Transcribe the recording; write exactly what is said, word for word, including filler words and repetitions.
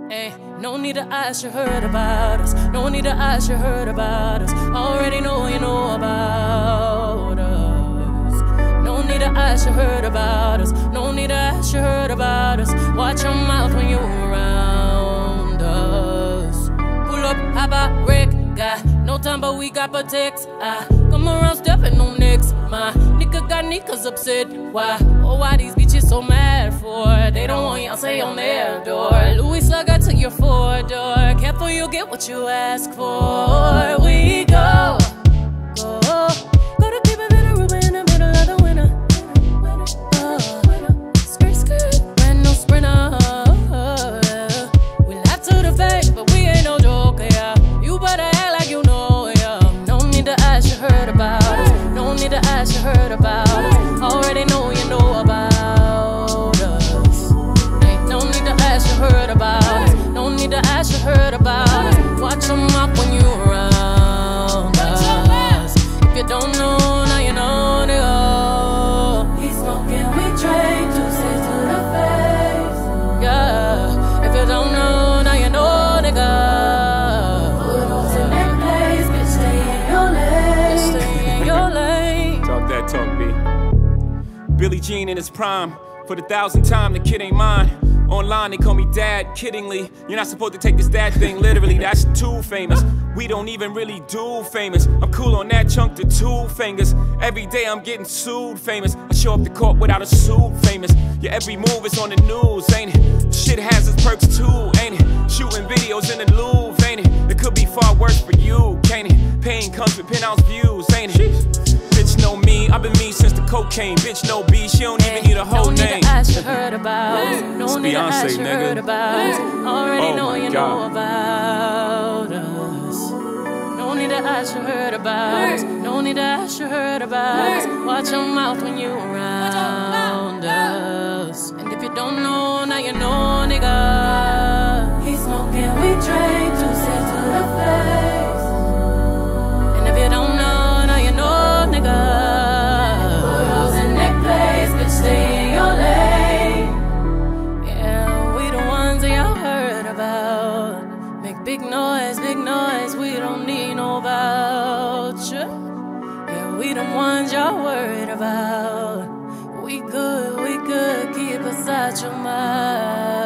Hey, no need to ask, you heard about us. No need to ask, you heard about us. Already know you know about us. No need to ask, you heard about us. No need to ask, you heard about us. Watch your mouth when you around us. Pull up, how about Rick? Got no time, but we got protects. I come around stepping on necks. My nigga got niggas upset. Why? Oh, why these bitches so mad for? They don't want y'all say on their door. Louis Slugger to your four door. Careful, you get what you ask for. We go, go, go to keep it in a Ruben in the middle of the winter. Uh, skirt, skirt, brand new sprinter. We laugh to the face, but we ain't no joker, yeah. You better act like you know, yeah. No need to ask, you heard about us. No need to ask, you heard about us. Already know you know about us. Ain't no need to ask, you heard about us. No need to ask, you heard about us. Watch your mouth when you around us. If you don't know, now you know, nigga. He's smoking, we drink, two cents to the face. Yeah, if you don't know, now you know, nigga. Talk B. Billie Jean in his prime. For the thousandth time, the kid ain't mine. Online, they call me dad, kiddingly. You're not supposed to take this dad thing literally, that's too famous. We don't even really do famous. I'm cool on that chunk to two fingers. Every day I'm getting sued famous. I show up to court without a suit famous. Yeah, every move is on the news, ain't it? Shit has its perks too, ain't it? Shooting videos in the Louvre, ain't it? It could be far worse for you, can't it? Pain comes with penthouse views, ain't it? Bitch know me, I've been me since the cocaine. Bitch know B, she don't even need a whole name. No need to ask, you heard about us. No need to ask, you heard about us. Already know you know about us. No need to ask, you heard about us. No need to ask, you heard about us. Watch your mouth when you around us. And if you don't know, now you know, nigga. He's smoking, we drink, two cents to the face. And if you don't know, now you know, nigga. Photos in that place, bitch, stay in your lane. Yeah, we the ones that y'all heard about. Make big noise, big noise, we don't need no voucher. Yeah, we the ones y'all worried about. We good, we good, keep us out your mind.